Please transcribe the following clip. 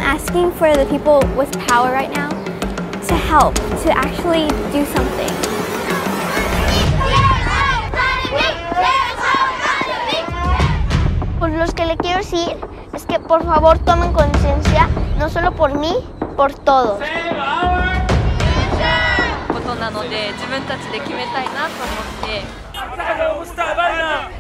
asking for the people with power right now to help, to actually do something. Pues lo que le quiero decir es que por favor tomen conciencia, no solo por mí, por todos. ことなので自分たちで決めたいなと思って。